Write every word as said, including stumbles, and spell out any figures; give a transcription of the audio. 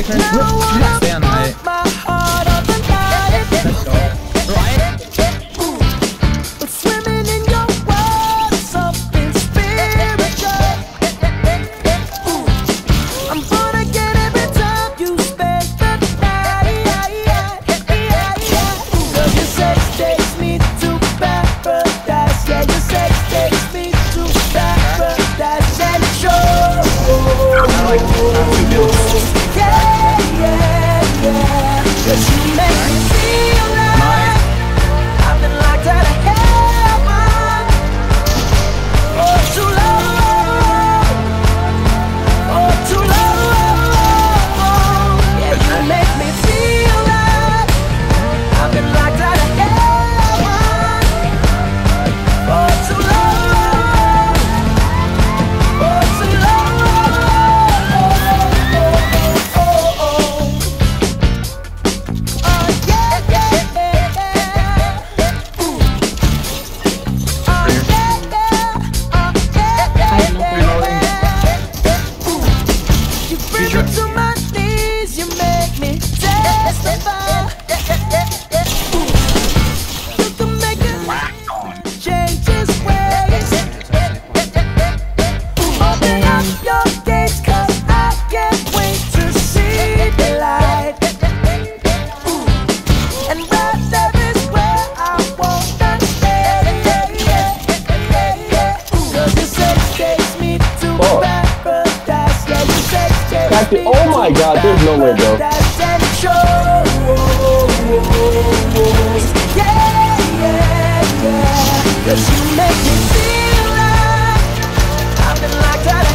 Okay, Chris. Stay on height. Let's go. Right. Swimming in your world, something spiritual. I'm gonna get every time you spend the night. Cause your sex takes me to paradise. Yeah, your sex takes me to paradise and show. I like how you build. Yeah, yeah, yeah. Cause you make me feel like I've been locked out of heaven. Oh, too long. Oh, too long. Yeah, you make me feel like I've been locked out of heaven. Oh, too long. Oh, too long. Oh, oh, oh. Oh, yeah, yeah, yeah. Ooh. Oh, yeah, yeah. Oh, yeah, yeah, yeah. Ooh. You bring me to my knees, you make me testify. Ooh. You can make it change his ways. Open up your gates, 'cause I can't wait to see the light. Ooh. And right there is where I wanna stay. Ooh. 'Cause your sex takes me to Oh. paradise. Yeah, your sex takes Cassie, me oh my to God, there's no way, bro. paradise and shows. Yeah, yeah, yeah. 'Cause you make me feel like I've been locked out of